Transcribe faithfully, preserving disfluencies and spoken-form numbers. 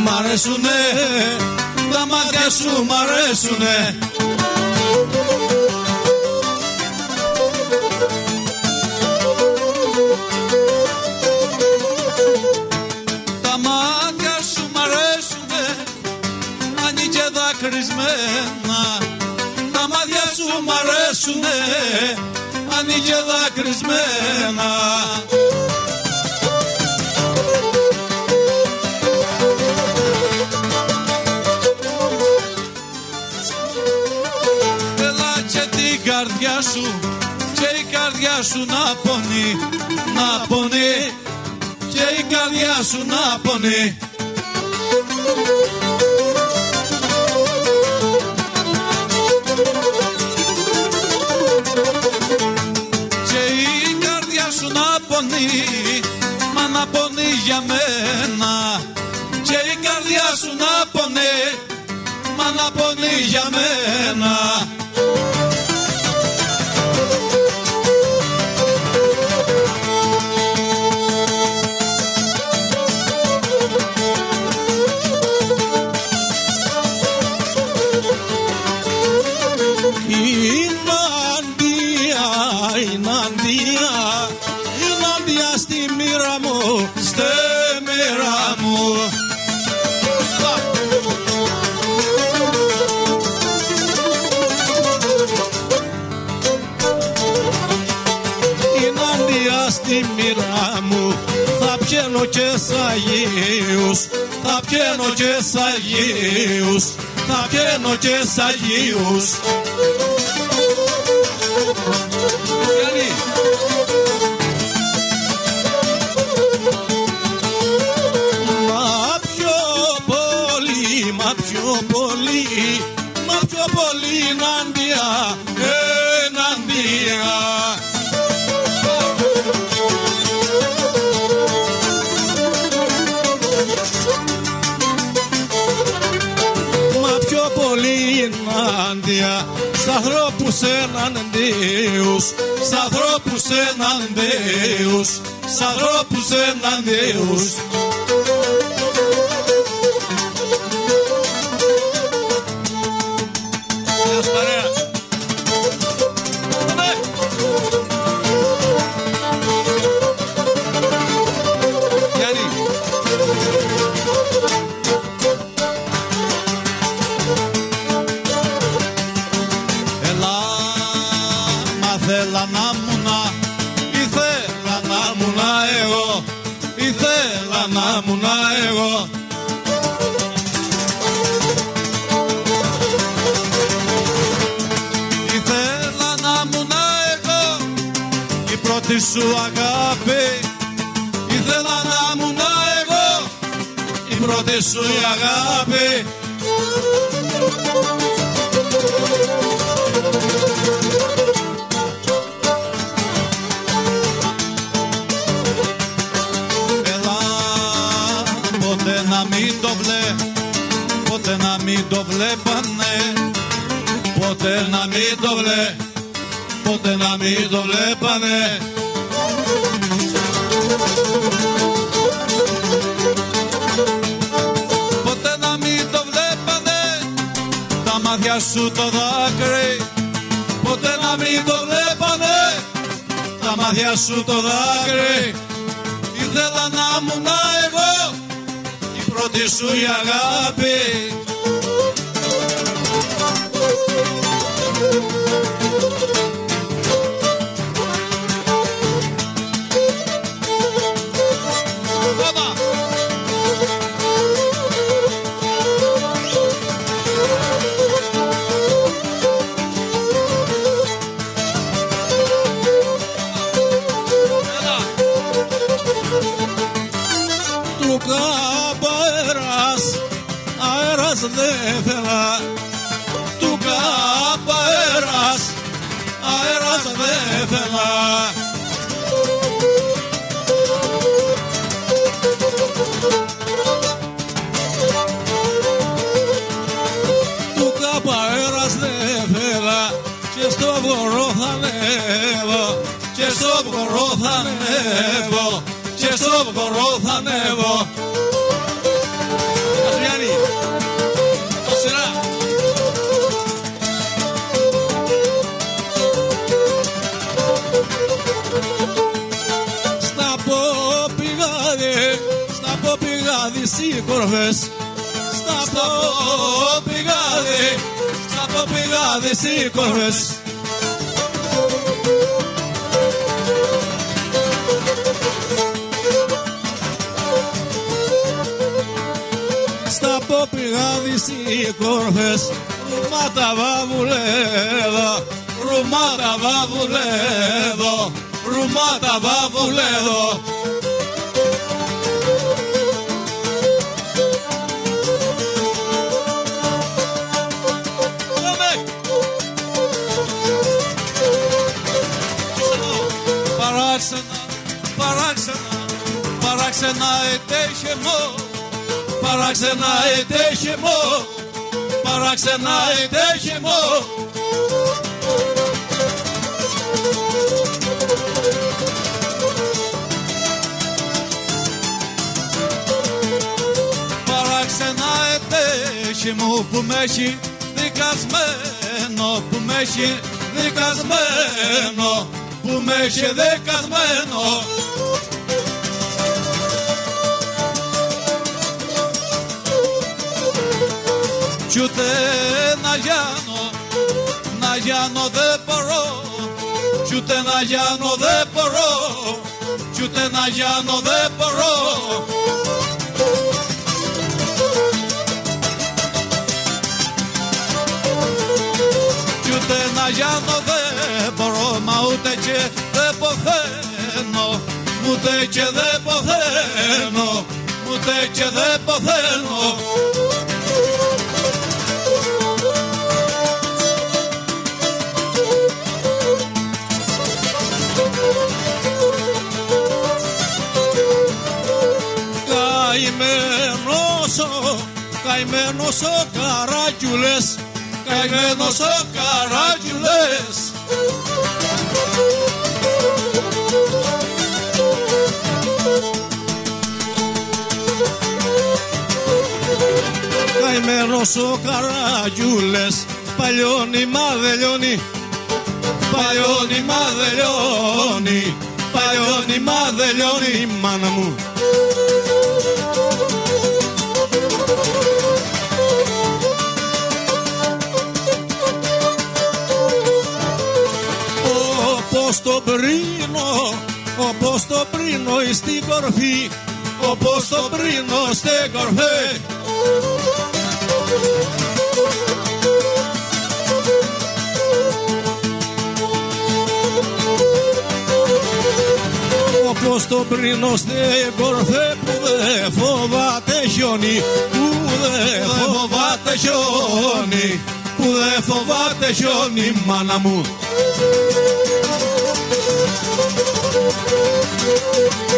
μ' αρέσουνε, τα μάτια σου μ' αρέσουνε. Τα μάτια σου μ' αρέσουνε, αν είναι και δακρυσμένα. Τα μάτια σου μ' αρέσουνε, αν είναι και δακρυσμένα. Η καρδιά σου και η καρδιά σου να πονεί, να πονεί και η καρδιά σου να πονεί. Και η καρδιά σου να πονεί, μα να πονεί για μένα. Και η καρδιά σου να πονεί, μα να πονεί για μένα. Ενάντια στη μοίρα μου, στη μοίρα μου. Ενάντια στη μοίρα μου, θα πιένω και σ' Αγίους, θα πιένω και σ' Αγίους, θα πιένω και σ' Αγίους. Μα πιο πολύ, μα πιο πολύ, μα πιο πολύ ενάντια, ενάντια. Μα πιο πολύ ενάντια, σ' ανθρώπους εναντίους, σ' ανθρώπους εναντίους, σ' ανθρώπους εναντίους. Γεια παρέα. Γιάννη. Ήθελα να μουνα, ήθελα να μουνα εγώ, ήθελα να μουνα εγώ. Ήθελα να μουνα εγώ, η πρώτη σου αγάπη. Ήθελα να μουνα εγώ, η πρώτη σου αγάπη. Ποτέ να μην το βλέ, ποτέ να μην το βλέπανε, ποτέ να μην το βλέ, ποτέ να μην το βλέπανε. Ποτέ να μην το βλέπανε, τα μάτια σου το δάκρυ. Ποτέ να μην το βλέπανε, τα μάτια σου το δάκρυ. Ήθελα να ήμουν εγώ, η πρώτη σου η αγάπη. Του κάπου αέρας, αέρας δεν θέλα. Του κάπου αέρας, αέρας δεν θέλα. Του κάπου αέρας δεν θέλα. Και στο βορρό θα ανέβω, και στο βορρό θα ανέβω, και στο βορρό θα ανέβω. από πηγάδι σι κορφές, στα από πηγάδι, στα από πηγάδι σι κορφές. Στα από πηγάδι σι κορφές, ρούματα βαβουλέδα, ρούματα βαβουλέδο, ρούματα βαβουλέδο. Παράξενα, παράξενα, παράξενα ετέχε μου, παράξενα ετέχε μου, παράξενα ετέχε μου. Παράξενα ετέχε μου που με έχει δικασμένο, που με έχει δικασμένο, που με έχει δικασμένο. Κι ούτε να γιάνω, να γιάνω δεν μπορώ, κι ούτε να γιάνω δεν μπορώ, κι ούτε να γιάνω δεν μπορώ. Κι ούτε να γιάνω δεν μπορώ, μα ούτε και δεν ποθαίνω, ούτε και δεν ποθαίνω, ούτε και δεν ποθαίνω. Καημένος ο, καημένος ο Καράκιουλες, καημένος ο Καράκιουλες. Καημένος ο Καράκιουλες, παλιώνει μα δεν λιώνει, παλιώνει μα δεν λιώνει, παλιώνει μα δεν λιώνει, μάνα μου. Όπως το πρίνω, όπως το πρίνω στην κορφή, όπως το πρίνω στην κορφή. Όπως το πρίνω στην κορφή που δεν φοβάται χιόνι, που δεν φοβάται χιόνι, που δεν φοβάται χιόνι, μάνα μου.